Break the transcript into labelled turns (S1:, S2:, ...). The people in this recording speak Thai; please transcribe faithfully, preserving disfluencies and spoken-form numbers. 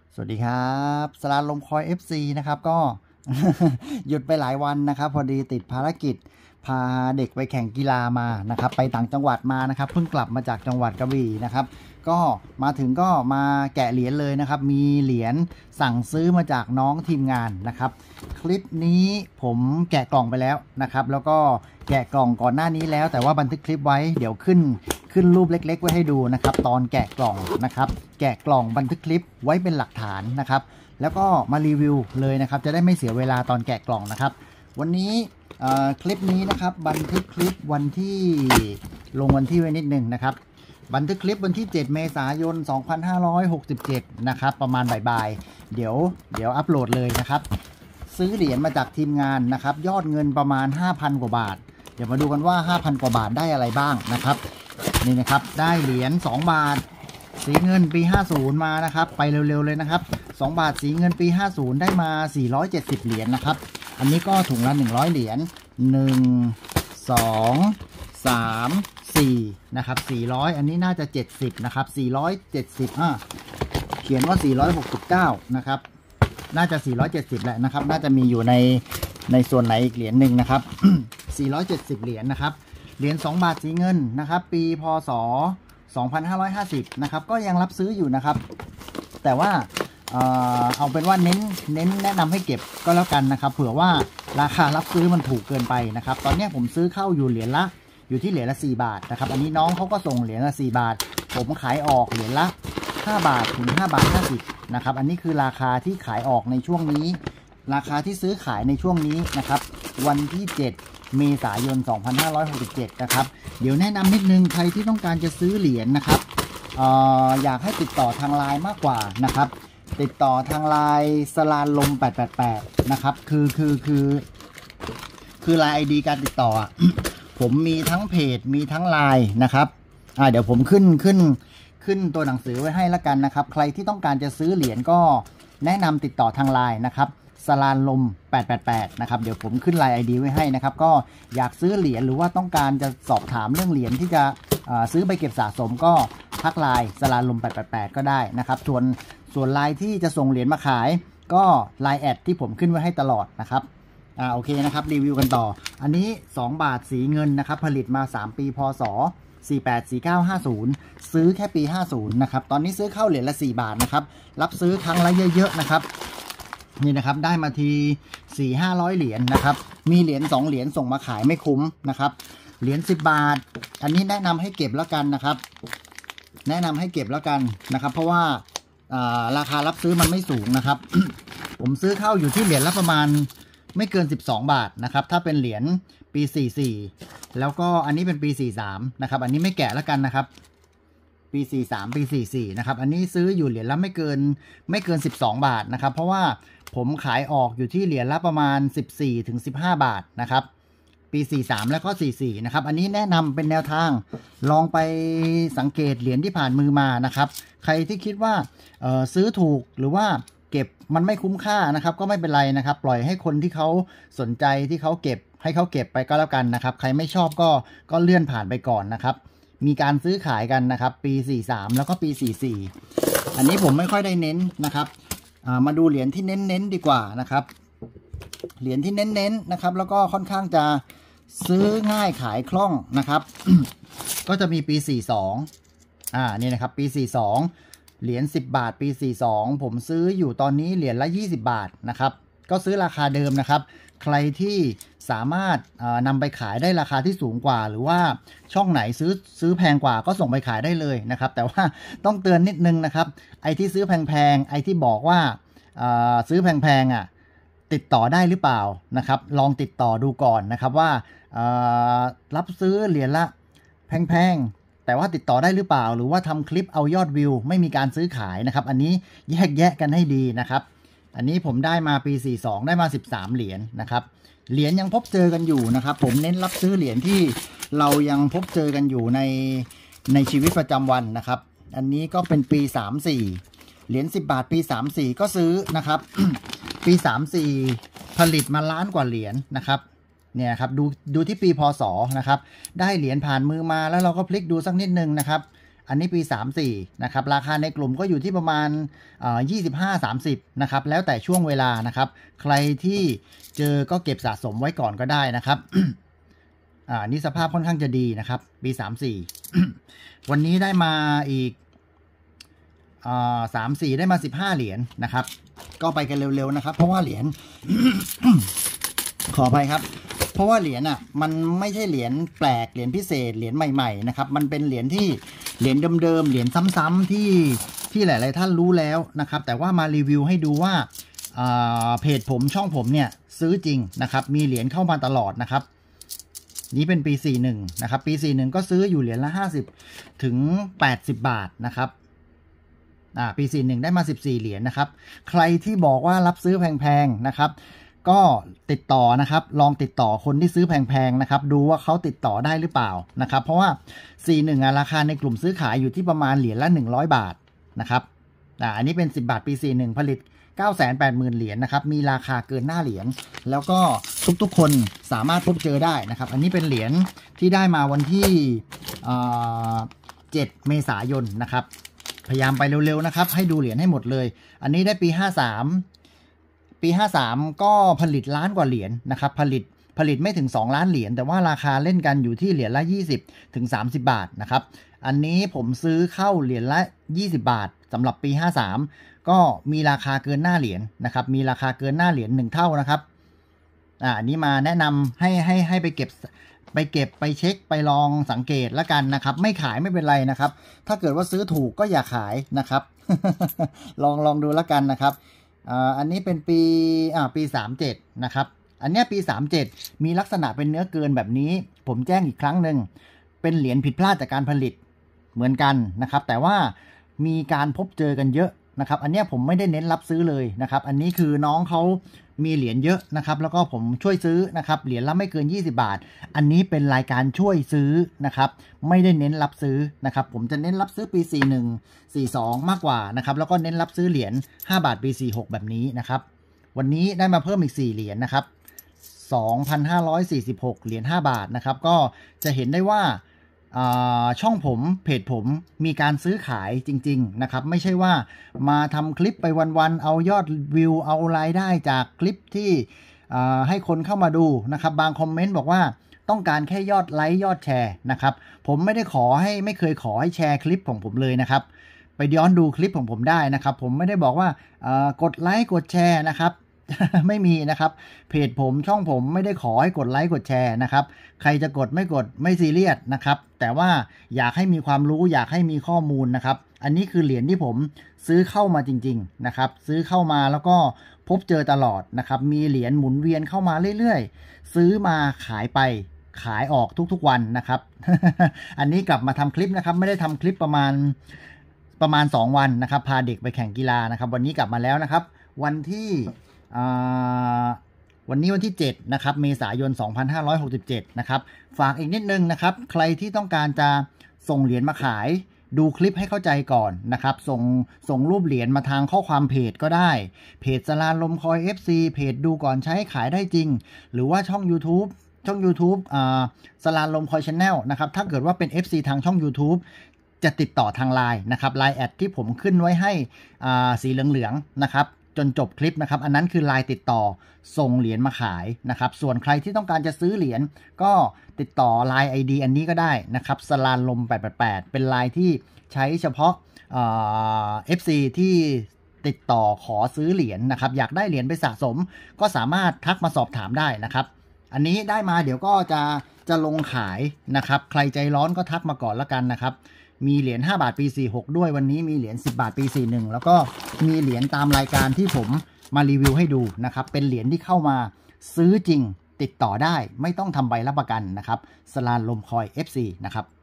S1: สวัสดีครับสลาลมคอย เอฟ ซี นะครับก็ หยุดไปหลายวันนะครับพอดีติดภารกิจพาเด็กไปแข่งกีฬามานะครับไปต่างจังหวัดมานะครับเพิ่งกลับมาจากจังหวัดกระบี่นะครับก็มาถึงก็มาแกะเหรียญเลยนะครับมีเหรียญสั่งซื้อมาจากน้องทีมงานนะครับคลิปนี้ผมแกะกล่องไปแล้วนะครับแล้วก็แกะกล่องก่อนหน้านี้แล้วแต่ว่าบันทึกคลิปไว้เดี๋ยวขึ้นขึ้นรูปเล็กๆไว้ให้ดูนะครับตอนแกะกล่องนะครับแกะกล่องบันทึกคลิปไว้เป็นหลักฐานนะครับแล้วก็มารีวิวเลยนะครับจะได้ไม่เสียเวลาตอนแกะกล่องนะครับวันนี้คลิปนี้นะครับบันทึกคลิปวันที่ลงวันที่ไว้นิดนึงนะครับบันทึกคลิปวันที่เจ็ดเมษายนสองพันห้าร้อยหกสิบเจ็ดนะครับประมาณบ่ายๆเดี๋ยวเดี๋ยวอัปโหลดเลยนะครับซื้อเหรียญมาจากทีมงานนะครับยอดเงินประมาณ ห้าพัน กว่าบาทเดี๋ยวมาดูกันว่า ห้าพัน กว่าบาทได้อะไรบ้างนะครับนี่นะครับได้เหรียญสองบาทสีเงินปีห้าสิบมานะครับไปเร็วๆเลยนะครับสองบาทสีเงินปีห้าสิบได้มาสี่ร้อยเจ็ดสิบเหรียญนะครับอันนี้ก็ถุงละหนึ่งร้อยเหรียญหนึ่ง สอง สาม สี่นะครับสี่ร้อยอันนี้น่าจะเจ็ดสิบนะครับสี่ร้อยเจ็ดสิบอ่ะเขียนว่าสี่ร้อยหกสิบเก้านะครับน่าจะสี่ร้อยเจ็ดสิบแหละนะครับน่าจะมีอยู่ในในส่วนไหนอีกเหรียญหนึ่งนะครับ สี่ร้อยเจ็ดสิบเหรียญนะครับเหรียญสองบาทสีเงินนะครับปีพศสองพันห้าร้อยห้าสิบนะครับก็ยังรับซื้ออยู่นะครับแต่ว่าเอ่อเอาเป็นว่าเน้นเน้นแนะนำให้เก็บก็แล้วกันนะครับเผื่อว่าราคารับซื้อมันถูกเกินไปนะครับตอนนี้ผมซื้อเข้าอยู่เหรียญละอยู่ที่เหรียญละสี่บาทนะครับอันนี้น้องเขาก็ส่งเหรียญละสี่บาทผมขายออกเหรียญละห้าบาทถึงห้าบาทห้าสิบนะครับอันนี้คือราคาที่ขายออกในช่วงนี้ราคาที่ซื้อขายในช่วงนี้นะครับวันที่เจ็ดเมษายนสองพันห้าร้อยหกสิบเจ็ดนะครับเดี๋ยวแนะนำนิดนึงใครที่ต้องการจะซื้อเหรียญนะครับเอ่ออยากให้ติดต่อทางไลน์มากกว่านะครับติดต่อทางไลน์สลาลมแปดแปดแปดนะครับคือคือคือคือไลน์ ไอ ดี การติดต่อ ผมมีทั้งเพจมีทั้งไลน์นะครับอ่าเดี๋ยวผมขึ้นขึ้นขึ้นตัวหนังสือไว้ให้แล้วกันนะครับใครที่ต้องการจะซื้อเหรียญก็แนะนำติดต่อทางไลน์นะครับสลาลมแปดแปดแปดนะครับเดี๋ยวผมขึ้นไลน์ ไอ ดี ไว้ให้นะครับก็อยากซื้อเหรียญหรือว่าต้องการจะสอบถามเรื่องเหรียญที่จะซื้อไปเก็บสะสมก็ทักไลน์สลาลมแปดแปดแปดก็ได้นะครับส่วนส่วนไลน์ที่จะส่งเหรียญมาขายก็ไลน์แอดที่ผมขึ้นไว้ให้ตลอดนะครับอ่าโอเคนะครับรีวิวกันต่ออันนี้สองบาทสีเงินนะครับผลิตมาสามปีพศสี่แปด สี่เก้า ห้าศูนย์ซื้อแค่ปีห้าสิบนะครับตอนนี้ซื้อเข้าเหรียญละสี่บาทนะครับรับซื้อครั้งละเยอะๆนะครับนี่นะครับได้มาที สี่ห้าร้อย เหรียญนะครับมีเหรียญสองเหรียญส่งมาขายไม่คุ้มนะครับเหรียญสิบบาทอันนี้แนะนำให้เก็บแล้วกันนะครับแนะนำให้เก็บแล้วกันนะครับเพราะว่าราคารับซื้อมันไม่สูงนะครับ ผมซื้อเข้าอยู่ที่เหรียญละประมาณไม่เกินสิบสองบาทนะครับถ้าเป็นเหรียญปีสี่สิบสี่แล้วก็อันนี้เป็นปีสี่สิบสามนะครับอันนี้ไม่แกะแล้วกันนะครับปีสี่สิบสามปีสี่สิบสี่นะครับอันนี้ซื้ออยู่เหรียญละไม่เกินไม่เกินสิบสองบาทนะครับเพราะว่าผมขายออกอยู่ที่เหรียญละประมาณสิบสี่ถึงสิบห้าบาทนะครับปีสี่สิบสามแล้วก็สี่สิบสี่นะครับอันนี้แนะนำเป็นแนวทางลองไปสังเกตเหรียญที่ผ่านมือมานะครับใครที่คิดว่าเอ่อซื้อถูกหรือว่าเก็บมันไม่คุ้มค่านะครับก็ไม่เป็นไรนะครับปล่อยให้คนที่เขาสนใจที่เขาเก็บให้เขาเก็บไปก็แล้วกันนะครับใครไม่ชอบก็ก็เลื่อนผ่านไปก่อนนะครับมีการซื้อขายกันนะครับปีสี่สิบสามแล้วก็ปีสี่สิบสี่อันนี้ผมไม่ค่อยได้เน้นนะครับมาดูเหรียญที่เน้นๆดีกว่านะครับเหรียญที่เน้นๆนะครับแล้วก็ค่อนข้างจะซื้อง่ายขายคล่องนะครับ ก็จะมีปีสี่สิบสองอ่านี่นะครับปีสี่สิบสองเหรียญสิบบาทปีสี่สิบสองผมซื้ออยู่ตอนนี้เหรียญละยี่สิบบาทนะครับก็ซื้อราคาเดิมนะครับใครที่สามารถนำไปขายได้ราคาที่สูงกว่าหรือว่าช่องไหนซื้อซื้อแพงกว่าก็ส่งไปขายได้เลยนะครับแต่ว่าต้องเตือนนิดนึงนะครับไอ้ที่ซื้อแพงๆไอ้ที่บอกว่าซื้อแพงๆอ่ะติดต่อได้หรือเปล่านะครับลองติดต่อดูก่อนนะครับว่ารับซื้อเหรียญละแพงๆแต่ว่าติดต่อได้หรือเปล่าหรือว่าทำคลิปเอายอดวิวไม่มีการซื้อขายนะครับอันนี้แยกแยะกันให้ดีนะครับอันนี้ผมได้มาปีสี่สิบสองได้มาสิบสามเหรียญนะครับเหรียญยังพบเจอกันอยู่นะครับผมเน้นรับซื้อเหรียญที่เรายังพบเจอกันอยู่ในในชีวิตประจำวันนะครับอันนี้ก็เป็นปีสามสิบสี่เหรียญสิบบาทปีสามสิบสี่ก็ซื้อนะครับ ปีสามสิบสี่ผลิตมาล้านกว่าเหรียญนะครับเนี่ยครับดูดูที่ปีพศนะครับได้เหรียญผ่านมือมาแล้วเราก็พลิกดูสักนิดนึงนะครับอันนี้ปีสามสี่นะครับราคาในกลุ่มก็อยู่ที่ประมาณยี่สิบห้า สามสิบนะครับแล้วแต่ช่วงเวลานะครับใครที่เจอก็เก็บสะสมไว้ก่อนก็ได้นะครับ อ่านี่สภาพค่อนข้างจะดีนะครับปีสามสี่ วันนี้ได้มาอีกอ่าสามสี่ได้มาสิบห้าเหรียญนะครับก็ไปกันเร็วๆนะครับเพราะว่าเหรียญ ขออภัยครับเพราะว่าเหรียญอ่ะมันไม่ใช่เหรียญแปลกเหรียญพิเศษเหรียญใหม่ๆนะครับมันเป็นเหรียญที่เหรียญเดิมๆเหรียญซ้ำๆที่ที่หลายๆท่านรู้แล้วนะครับแต่ว่ามารีวิวให้ดูว่าเพจผมช่องผมเนี่ยซื้อจริงนะครับมีเหรียญเข้ามาตลอดนะครับนี้เป็นปีสี่สิบเอ็ดนะครับปีสี่สิบเอ็ดก็ซื้ออยู่เหรียญละห้าสิบถึงแปดสิบบาทนะครับอ่าปีสี่สิบเอ็ดได้มาสิบสี่เหรียญนะครับใครที่บอกว่ารับซื้อแพงๆนะครับก็ติดต่อนะครับลองติดต่อคนที่ซื้อแพงๆนะครับดูว่าเขาติดต่อได้หรือเปล่านะครับเพราะว่าสี่สิบเอ็ดอ่ะราคาในกลุ่มซื้อขายอยู่ที่ประมาณเหรียญละหนึ่งร้อยบาทนะครับอ่าอันนี้เป็นสิบบาทปีสี่สิบเอ็ดผลิต เก้าแสนแปดหมื่น เหรียญนะครับมีราคาเกินหน้าเหรียญแล้วก็ทุกๆคนสามารถพบเจอได้นะครับอันนี้เป็นเหรียญที่ได้มาวันที่เจ็ดเมษายนนะครับพยายามไปเร็วๆนะครับให้ดูเหรียญให้หมดเลยอันนี้ได้ปีห้าสามปีห้าสามก็ผลิตล้านกว่าเหรียญนะครับผลิตผลิตไม่ถึงสองล้านเหรียญแต่ว่าราคาเล่นกันอยู่ที่เหรียญละยี่สิบถึงสามสิบบาทนะครับอันนี้ผมซื้อเข้าเหรียญละยี่สิบบาทสำหรับปีห้าสามก็มีราคาเกินหน้าเหรียญนะครับมีราคาเกินหน้าเหรียญหนึ่งเท่านะครับอ่าอันนี้มาแนะนำให้ให้ให้ไปเก็บไปเก็บไปเช็คไปลองสังเกตแล้วกันนะครับไม่ขายไม่เป็นไรนะครับถ้าเกิดว่าซื้อถูกก็อย่าขายนะครับ ลองลองดูแล้วกันนะครับอ่าอันนี้เป็นปีอ่าปีสามสิบเจ็ดนะครับอันนี้ปีสามสิบเจ็ดมีลักษณะเป็นเนื้อเกินแบบนี้ผมแจ้งอีกครั้งหนึ่งเป็นเหรียญผิดพลาดจากการผลิตเหมือนกันนะครับแต่ว่ามีการพบเจอกันเยอะนะครับอันนี้ผมไม่ได้เน้นรับซื้อเลยนะครับอันนี้คือน้องเขามีเหรียญเยอะนะครับแล้วก็ผมช่วยซื้อนะครับเหรียญละไม่เกินยี่สิบบาทอันนี้เป็นรายการช่วยซื้อนะครับไม่ได้เน้นรับซื้อนะครับผมจะเน้นรับซื้อปีสี่สิบเอ็ด สี่สิบสองมากกว่านะครับแล้วก็เน้นรับซื้อเหรียญห้าบาทปีสี่สิบหกแบบนี้นะครับวันนี้ได้มาเพิ่มอีกสี่เหรียญนะครับ สองพันห้าร้อยสี่สิบหก เหรียญห้าบาทนะครับก็จะเห็นได้ว่าช่องผมเพจผมมีการซื้อขายจริงๆนะครับไม่ใช่ว่ามาทำคลิปไปวันๆเอายอดวิวเอารายได้จากคลิปที่ให้คนเข้ามาดูนะครับบางคอมเมนต์บอกว่าต้องการแค่ยอดไลค์ยอดแชร์นะครับผมไม่ได้ขอให้ไม่เคยขอให้แชร์คลิปของผมเลยนะครับไปย้อนดูคลิปของผมได้นะครับผมไม่ได้บอกว่ากดไลค์กดแชร์นะครับไม่มีนะครับเพจผมช่องผมไม่ได้ขอให้กดไลค์กดแชร์นะครับใครจะกดไม่กดไม่ซีเรียสนะครับแต่ว่าอยากให้มีความรู้อยากให้มีข้อมูลนะครับอันนี้คือเหรียญที่ผมซื้อเข้ามาจริงๆนะครับซื้อเข้ามาแล้วก็พบเจอตลอดนะครับมีเหรียญหมุนเวียนเข้ามาเรื่อยๆซื้อมาขายไปขายออกทุกๆวันนะครับ อันนี้กลับมาทำคลิปนะครับไม่ได้ทำคลิปประมาณประมาณสองวันนะครับพาเด็กไปแข่งกีฬานะครับวันนี้กลับมาแล้วนะครับวันที่วันนี้วันที่เจ็ดนะครับเมษายนสองพันห้าร้อยหกสิบเจ็ดนะครับฝากอีกนิดนึงนะครับใครที่ต้องการจะส่งเหรียญมาขายดูคลิปให้เข้าใจก่อนนะครับส่งส่งรูปเหรียญมาทางข้อความเพจก็ได้เพจสลาลมคอย เอฟ ซี เพจดูก่อนใช้ขายได้จริงหรือว่าช่อง YouTube ช่อง YouTube อ่าสลาลมคอย Channel นะครับถ้าเกิดว่าเป็น เอฟ ซี ทางช่อง YouTube จะติดต่อทาง ไลน์ นะครับ ไลน์ แอดที่ผมขึ้นไว้ให้อ่าสีเหลืองๆนะครับจนจบคลิปนะครับอันนั้นคือ ไลน์ ติดต่อส่งเหรียญมาขายนะครับส่วนใครที่ต้องการจะซื้อเหรียญก็ติดต่อ ไลน์ ไอ ดี อันนี้ก็ได้นะครับสลาลมแปดแปดแปดเป็น ไลน์ ที่ใช้เฉพาะเอ่อ เอฟ ซี ที่ติดต่อขอซื้อเหรียญนะครับอยากได้เหรียญไปสะสมก็สามารถทักมาสอบถามได้นะครับอันนี้ได้มาเดี๋ยวก็จะจะลงขายนะครับใครใจร้อนก็ทักมาก่อนละกันนะครับมีเหรียญห้าบาทปีสี่สิบหกด้วยวันนี้มีเหรียญสิบบาทปีสี่สิบเอ็ดแล้วก็มีเหรียญตามรายการที่ผมมารีวิวให้ดูนะครับเป็นเหรียญที่เข้ามาซื้อจริงติดต่อได้ไม่ต้องทำใบรับประกันนะครับสลาลมคอย เอฟ ซี นะครับ